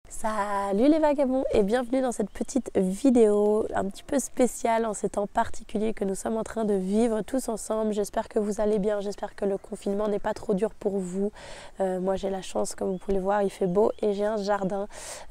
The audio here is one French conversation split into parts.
Salut les vagabonds et bienvenue dans cette petite vidéo un petit peu spéciale en ces temps particuliers que nous sommes en train de vivre tous ensemble. J'espère que vous allez bien, j'espère que le confinement n'est pas trop dur pour vous. Moi j'ai la chance, comme vous pouvez le voir, il fait beau et j'ai un jardin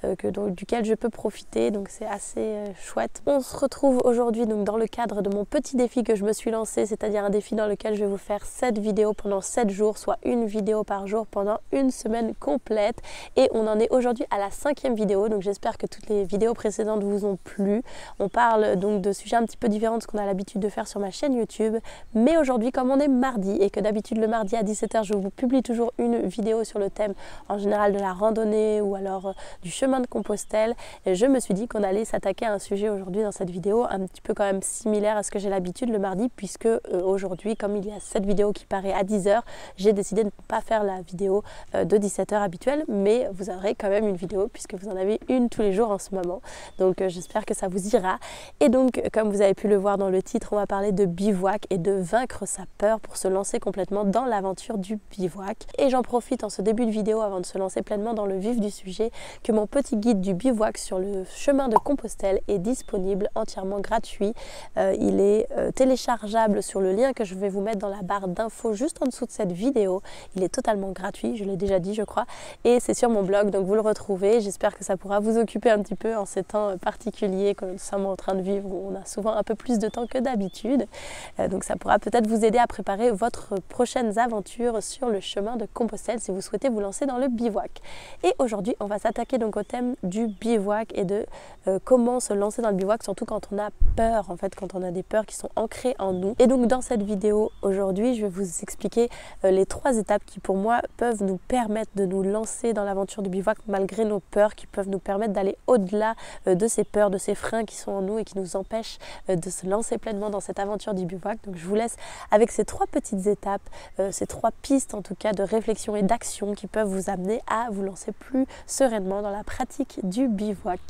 duquel je peux profiter, donc c'est assez chouette. On se retrouve aujourd'hui donc dans le cadre de mon petit défi que je me suis lancé, c'est-à-dire un défi dans lequel je vais vous faire 7 vidéos pendant 7 jours, soit une vidéo par jour pendant une semaine complète, et on en est aujourd'hui à la 5e vidéo, donc j'espère que toutes les vidéos précédentes vous ont plu. On parle donc de sujets un petit peu différents de ce qu'on a l'habitude de faire sur ma chaîne YouTube, mais aujourd'hui, comme on est mardi et que d'habitude le mardi à 17h je vous publie toujours une vidéo sur le thème en général de la randonnée ou alors du chemin de Compostelle, et je me suis dit qu'on allait s'attaquer à un sujet aujourd'hui dans cette vidéo un petit peu quand même similaire à ce que j'ai l'habitude le mardi, puisque aujourd'hui, comme il y a cette vidéo qui paraît à 10h, j'ai décidé de ne pas faire la vidéo de 17h habituelle, mais vous aurez quand même une vidéo puisque vous en avez une tous les jours en ce moment, donc j'espère que ça vous ira. Et donc comme vous avez pu le voir dans le titre, on va parler de bivouac et de vaincre sa peur pour se lancer complètement dans l'aventure du bivouac. Et j'en profite en ce début de vidéo, avant de se lancer pleinement dans le vif du sujet, que mon petit guide du bivouac sur le chemin de Compostelle est disponible, entièrement gratuit. Il est téléchargeable sur le lien que je vais vous mettre dans la barre d'infos juste en dessous de cette vidéo. Il est totalement gratuit, je l'ai déjà dit je crois, et c'est sur mon blog, donc vous le retrouvez. J'espère que ça pourra vous occuper un petit peu en ces temps particuliers que nous sommes en train de vivre, où on a souvent un peu plus de temps que d'habitude. Donc ça pourra peut-être vous aider à préparer votre prochaines aventures sur le chemin de Compostelle si vous souhaitez vous lancer dans le bivouac. Et aujourd'hui, on va s'attaquer donc au thème du bivouac et de comment se lancer dans le bivouac, surtout quand on a peur, en fait, quand on a des peurs qui sont ancrées en nous. Et donc dans cette vidéo aujourd'hui, je vais vous expliquer les 3 étapes qui pour moi peuvent nous permettre de nous lancer dans l'aventure du bivouac malgré nos peurs, qui peuvent nous permettre d'aller au-delà de ces peurs, de ces freins qui sont en nous et qui nous empêchent de se lancer pleinement dans cette aventure du bivouac. Donc je vous laisse avec ces 3 petites étapes, ces 3 pistes en tout cas de réflexion et d'action qui peuvent vous amener à vous lancer plus sereinement dans la pratique du bivouac.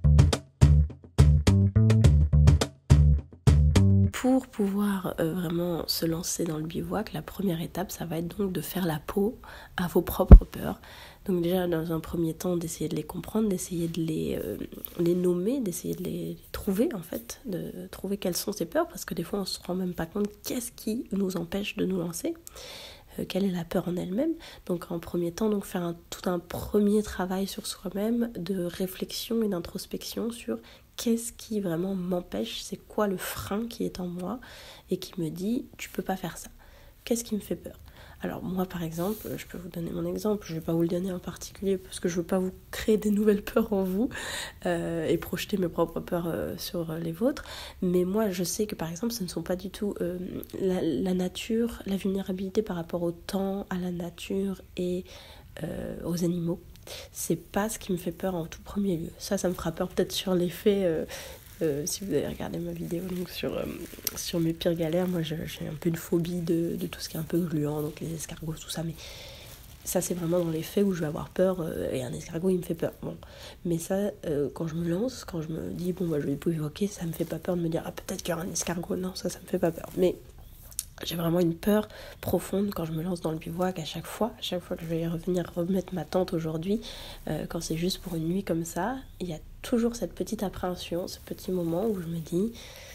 Pour pouvoir vraiment se lancer dans le bivouac, la première étape, ça va être donc de faire la peau à vos propres peurs. Donc déjà, dans un premier temps, d'essayer de les comprendre, d'essayer de les nommer, d'essayer de les trouver en fait, de trouver quelles sont ces peurs, parce que des fois, on ne se rend même pas compte qu'est-ce qui nous empêche de nous lancer. Quelle est la peur en elle-même. Donc en premier temps, donc faire tout un premier travail sur soi-même de réflexion et d'introspection sur qu'est-ce qui vraiment m'empêche, c'est quoi le frein qui est en moi et qui me dit tu peux pas faire ça. Qu'est-ce qui me fait peur? Alors moi par exemple, je peux vous donner mon exemple, je ne vais pas vous le donner en particulier parce que je ne veux pas vous créer des nouvelles peurs en vous et projeter mes propres peurs sur les vôtres, mais moi je sais que par exemple ce ne sont pas du tout la nature, la vulnérabilité par rapport au temps, à la nature et aux animaux. C'est pas ce qui me fait peur en tout premier lieu. Ça me fera peur peut-être sur l'effet si vous avez regardé ma vidéo donc sur mes pires galères. Moi j'ai un peu une phobie de tout ce qui est un peu gluant, donc les escargots, tout ça, mais ça c'est vraiment dans les faits où je vais avoir peur et un escargot il me fait peur. Bon. Mais ça quand je me lance, quand je me dis bon bah je vais évoquer, ça me fait pas peur de me dire ah peut-être qu'il y aura un escargot, non ça me fait pas peur. Mais j'ai vraiment une peur profonde quand je me lance dans le bivouac à chaque fois que je vais revenir remettre ma tente aujourd'hui, quand c'est juste pour une nuit comme ça, il y a toujours cette petite appréhension, ce petit moment où je me dis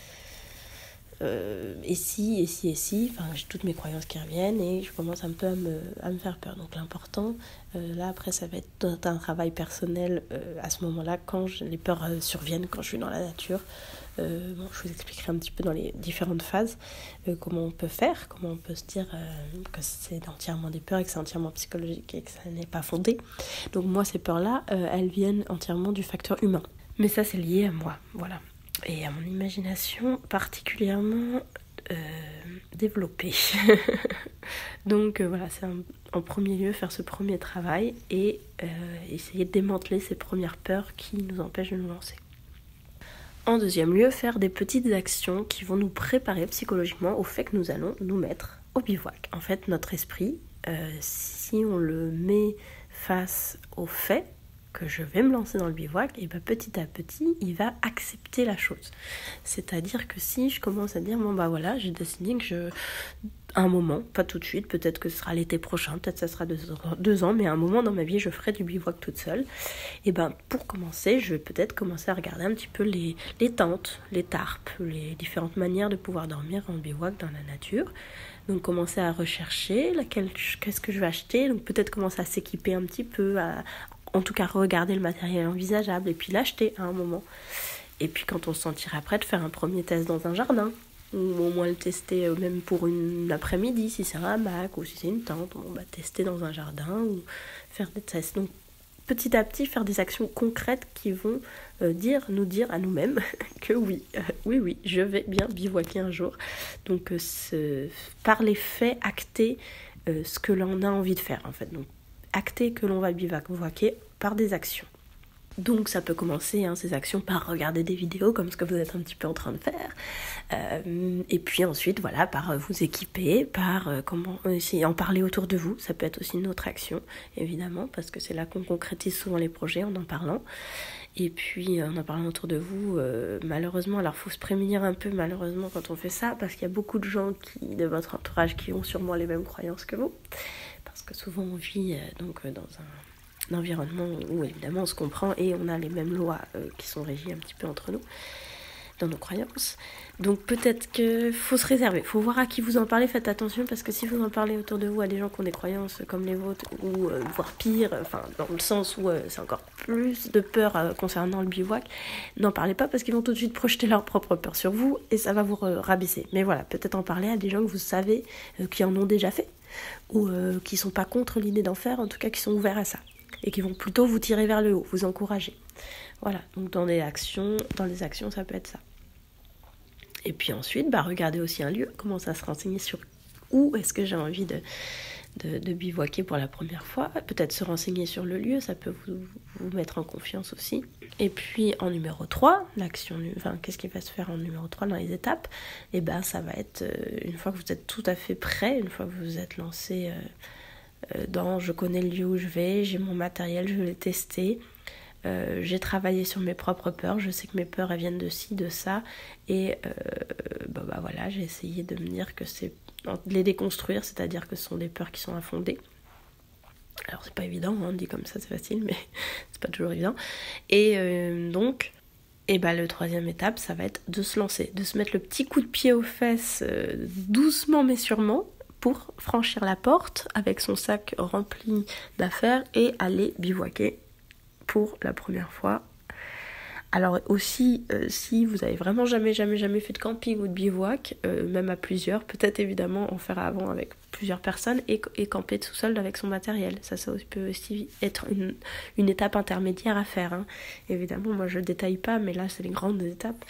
et si, enfin j'ai toutes mes croyances qui reviennent et je commence un peu à me faire peur. Donc l'important, là après ça va être un travail personnel à ce moment-là, quand les peurs surviennent, quand je suis dans la nature. Bon, je vous expliquerai un petit peu dans les différentes phases comment on peut faire, comment on peut se dire que c'est entièrement des peurs et que c'est entièrement psychologique et que ça n'est pas fondé. Donc moi ces peurs-là, elles viennent entièrement du facteur humain. Mais ça c'est lié à moi, voilà. Et à mon imagination particulièrement développée. Donc voilà, c'est en premier lieu faire ce premier travail et essayer de démanteler ces premières peurs qui nous empêchent de nous lancer. En deuxième lieu, faire des petites actions qui vont nous préparer psychologiquement au fait que nous allons nous mettre au bivouac. En fait, notre esprit, si on le met face au fait que je vais me lancer dans le bivouac, et ben petit à petit, il va accepter la chose. C'est-à-dire que si je commence à dire, bon bah voilà, j'ai décidé que un moment, pas tout de suite, peut-être que ce sera l'été prochain, peut-être que ça sera 2 ans, mais à un moment dans ma vie, je ferai du bivouac toute seule. Et ben pour commencer, je vais peut-être commencer à regarder un petit peu les tentes, les tarpes, les différentes manières de pouvoir dormir en bivouac dans la nature. Donc commencer à rechercher qu'est-ce que je vais acheter, donc peut-être commencer à s'équiper un petit peu, en tout cas regarder le matériel envisageable et puis l'acheter à un moment. Et puis quand on se sentira prêt, de faire un premier test dans un jardin. Ou au moins le tester même pour une après-midi, si c'est un hamac ou si c'est une tente, on va tester dans un jardin ou faire des tests. Donc petit à petit, faire des actions concrètes qui vont nous dire à nous-mêmes que oui, je vais bien bivouaquer un jour. Donc par les faits, acter ce que l'on a envie de faire en fait. Donc acter que l'on va bivouaquer par des actions. Donc ça peut commencer, ces actions, par regarder des vidéos comme ce que vous êtes un petit peu en train de faire. Et puis ensuite, voilà, par vous équiper, par essayer en parler autour de vous. Ça peut être aussi une autre action, évidemment, parce que c'est là qu'on concrétise souvent les projets, en parlant. Et puis en parlant autour de vous, malheureusement, alors il faut se prémunir un peu malheureusement quand on fait ça, parce qu'il y a beaucoup de gens de votre entourage qui ont sûrement les mêmes croyances que vous. Parce que souvent on vit dans un environnement où évidemment on se comprend et on a les mêmes lois qui sont régies un petit peu entre nous dans nos croyances. Donc peut-être qu'il faut se réserver, il faut voir à qui vous en parlez, faites attention parce que si vous en parlez autour de vous à des gens qui ont des croyances comme les vôtres ou voire pire, dans le sens où c'est encore plus de peur concernant le bivouac, n'en parlez pas parce qu'ils vont tout de suite projeter leur propre peur sur vous et ça va vous rabaisser. Mais voilà, peut-être en parler à des gens que vous savez qui en ont déjà fait ou qui sont pas contre l'idée d'en faire, en tout cas qui sont ouverts à ça. Et qui vont plutôt vous tirer vers le haut, vous encourager. Voilà, donc dans les actions, ça peut être ça. Et puis ensuite, regardez aussi un lieu, commencez à se renseigner sur où est-ce que j'ai envie de bivouaquer pour la première fois. Peut-être se renseigner sur le lieu, ça peut vous mettre en confiance aussi. Et puis en numéro 3, qu'est-ce qui va se faire en numéro 3 dans les étapes ? Et ça va être, une fois que vous êtes tout à fait prêt, une fois que vous vous êtes lancé... je connais le lieu où je vais, j'ai mon matériel, je l'ai testé, j'ai travaillé sur mes propres peurs, je sais que mes peurs elles viennent de ci, de ça, et voilà, j'ai essayé de me dire que c'est de les déconstruire, c'est-à-dire que ce sont des peurs qui sont infondées. Alors c'est pas évident, dit comme ça c'est facile, mais c'est pas toujours évident. Et donc, le troisième étape, ça va être de se lancer, de se mettre le petit coup de pied aux fesses, doucement mais sûrement, pour franchir la porte avec son sac rempli d'affaires et aller bivouaquer pour la première fois. Alors aussi, si vous avez vraiment jamais fait de camping ou de bivouac, même à plusieurs, peut-être évidemment en faire avant avec plusieurs personnes et camper tout seul avec son matériel. Ça peut aussi être une étape intermédiaire à faire. Évidemment, moi je ne détaille pas, mais là c'est les grandes étapes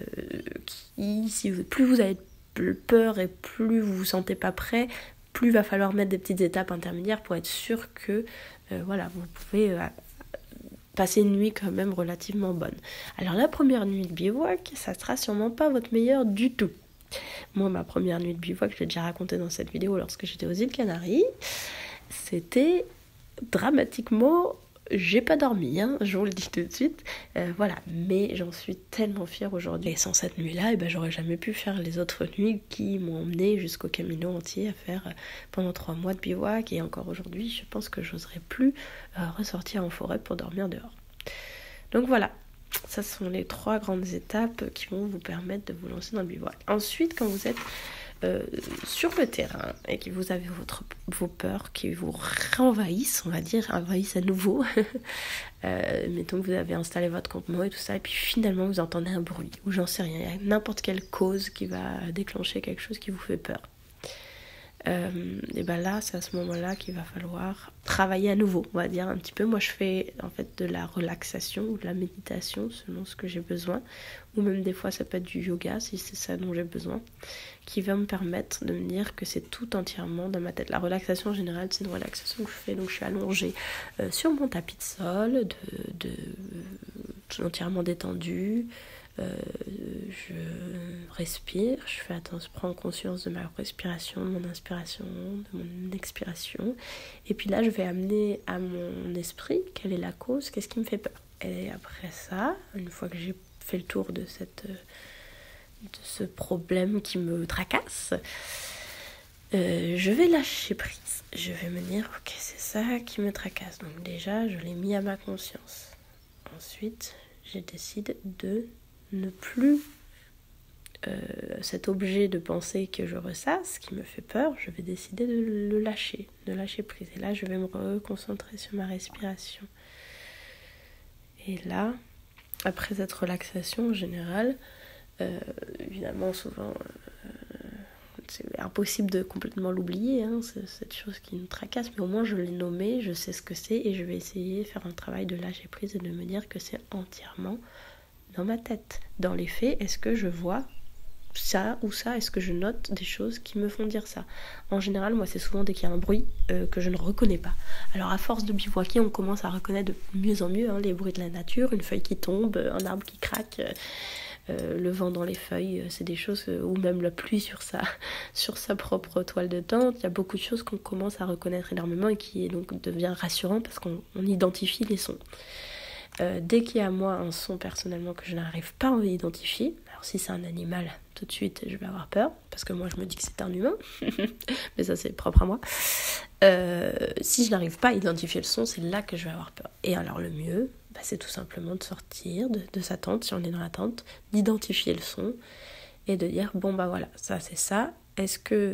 plus vous avez peur et plus vous vous sentez pas prêt, plus va falloir mettre des petites étapes intermédiaires pour être sûr que vous pouvez passer une nuit quand même relativement bonne. Alors la première nuit de bivouac, ça sera sûrement pas votre meilleure du tout. Moi, ma première nuit de bivouac, je l'ai déjà raconté dans cette vidéo lorsque j'étais aux îles Canaries, c'était dramatiquement... J'ai pas dormi, je vous le dis tout de suite, mais j'en suis tellement fière aujourd'hui. Et sans cette nuit-là, j'aurais jamais pu faire les autres nuits qui m'ont emmenée jusqu'au Camino entier à faire pendant 3 mois de bivouac. Et encore aujourd'hui, je pense que j'oserais plus ressortir en forêt pour dormir dehors. Donc voilà, ça sont les 3 grandes étapes qui vont vous permettre de vous lancer dans le bivouac. Ensuite, quand vous êtes sur le terrain et que vous avez vos peurs qui vous envahissent à nouveau, mettons que vous avez installé votre campement et tout ça, et puis finalement vous entendez un bruit, ou j'en sais rien, il y a n'importe quelle cause qui va déclencher quelque chose qui vous fait peur. Là, c'est à ce moment-là qu'il va falloir travailler à nouveau, on va dire un petit peu. Moi, je fais en fait de la relaxation ou de la méditation selon ce que j'ai besoin, ou même des fois ça peut être du yoga si c'est ça dont j'ai besoin, qui va me permettre de me dire que c'est tout entièrement dans ma tête. La relaxation en général, c'est une relaxation que je fais, donc je suis allongée sur mon tapis de sol, entièrement détendue. Je respire, je prends conscience de ma respiration, de mon inspiration, de mon expiration, et puis là je vais amener à mon esprit quelle est la cause, qu'est-ce qui me fait peur. Et après ça, une fois que j'ai fait le tour de ce problème qui me tracasse, je vais lâcher prise. Je vais me dire, ok, c'est ça qui me tracasse. Donc déjà, je l'ai mis à ma conscience. Ensuite, j'ai décidé de ne plus cet objet de pensée que je ressasse, qui me fait peur, je vais décider de le lâcher, de lâcher prise. Et là, je vais me reconcentrer sur ma respiration. Et là, après cette relaxation en général, évidemment, souvent, c'est impossible de complètement l'oublier, hein, cette chose qui me tracasse, mais au moins je l'ai nommé, je sais ce que c'est, et je vais essayer de faire un travail de lâcher prise et de me dire que c'est entièrement dans ma tête. Dans les faits, est-ce que je vois ça ou ça, est-ce que je note des choses qui me font dire ça? En général, moi, c'est souvent dès qu'il y a un bruit que je ne reconnais pas. Alors, à force de bivouaquer, on commence à reconnaître de mieux en mieux les bruits de la nature, une feuille qui tombe, un arbre qui craque, le vent dans les feuilles, c'est des choses, ou même la pluie sur sa propre toile de tente. Il y a beaucoup de choses qu'on commence à reconnaître énormément et qui donc devient rassurant parce qu'on identifie les sons. Dès qu'il y a moi un son personnellement que je n'arrive pas à identifier, alors si c'est un animal, tout de suite je vais avoir peur, parce que moi je me dis que c'est un humain, mais ça c'est propre à moi. Si je n'arrive pas à identifier le son, c'est là que je vais avoir peur. Et alors le mieux, c'est tout simplement de sortir de sa tente, si on est dans la tente, d'identifier le son et de dire bon bah voilà, ça c'est ça, est-ce que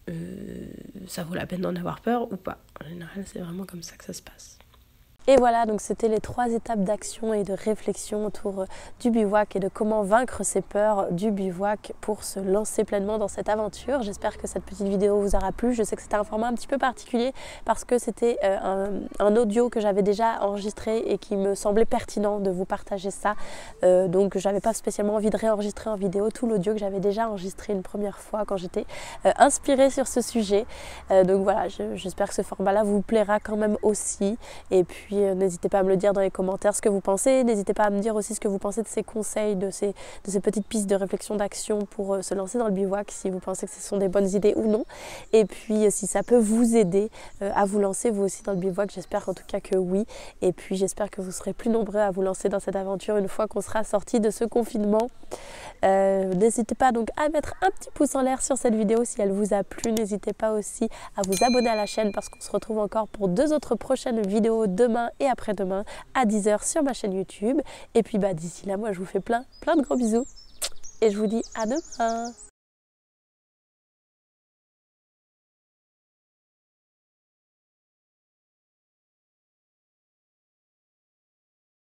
ça vaut la peine d'en avoir peur ou pas? En général c'est vraiment comme ça que ça se passe. Et voilà, donc c'était les 3 étapes d'action et de réflexion autour du bivouac et de comment vaincre ses peurs du bivouac pour se lancer pleinement dans cette aventure. J'espère que cette petite vidéo vous aura plu. Je sais que c'était un format un petit peu particulier parce que c'était un audio que j'avais déjà enregistré et qui me semblait pertinent de vous partager ça. Donc j'avais pas spécialement envie de réenregistrer en vidéo tout l'audio que j'avais déjà enregistré une première fois quand j'étais inspirée sur ce sujet. Donc voilà, j'espère que ce format-là vous plaira quand même aussi. Et puis n'hésitez pas à me le dire dans les commentaires ce que vous pensez. N'hésitez pas à me dire aussi ce que vous pensez de ces conseils, de ces petites pistes de réflexion d'action pour se lancer dans le bivouac, si vous pensez que ce sont des bonnes idées ou non. Et puis si ça peut vous aider à vous lancer vous aussi dans le bivouac, j'espère en tout cas que oui. Et puis j'espère que vous serez plus nombreux à vous lancer dans cette aventure une fois qu'on sera sorti de ce confinement. N'hésitez pas donc à mettre un petit pouce en l'air sur cette vidéo si elle vous a plu. N'hésitez pas aussi à vous abonner à la chaîne parce qu'on se retrouve encore pour 2 autres prochaines vidéos demain et après-demain à 10 h sur ma chaîne YouTube. Et puis d'ici là, moi je vous fais plein de gros bisous et je vous dis à demain.